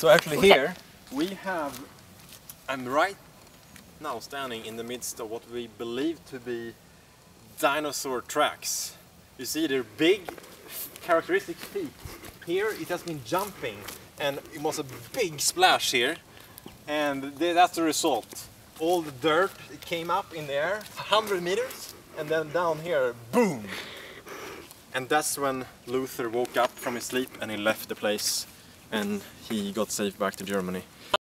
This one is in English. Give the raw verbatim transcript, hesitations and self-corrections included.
So actually here we have, I'm right now standing in the midst of what we believe to be dinosaur tracks. You see they're big, characteristic feet. Here it has been jumping and it was a big splash here, and that's the result. All the dirt it came up in the air, one hundred meters, and then down here, boom! And that's when Luther woke up from his sleep and he left the place and he got safe back to Germany.